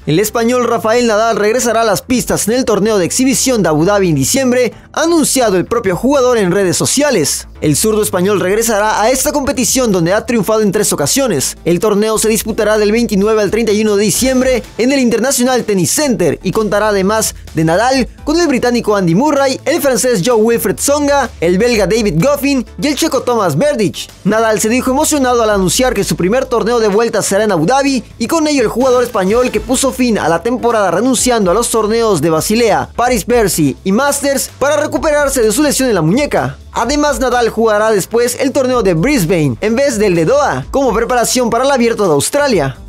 El español Rafael Nadal regresará a las pistas en el torneo de exhibición de Abu Dhabi en diciembre, ha anunciado el propio jugador en redes sociales. El zurdo español regresará a esta competición donde ha triunfado en 3 ocasiones. El torneo se disputará del 29 al 31 de diciembre en el International Tennis Center y contará además de Nadal con el británico Andy Murray, el francés Jo-Wilfried Tsonga, el belga David Goffin y el checo Tomáš Berdych. Nadal se dijo emocionado al anunciar que su primer torneo de vuelta será en Abu Dhabi y con ello el jugador español que puso fin a la temporada renunciando a los torneos de Basilea, Paris-Bercy y Masters para recuperarse de su lesión en la muñeca. Además, Nadal jugará después el torneo de Brisbane en vez del de Doha, como preparación para el Abierto de Australia.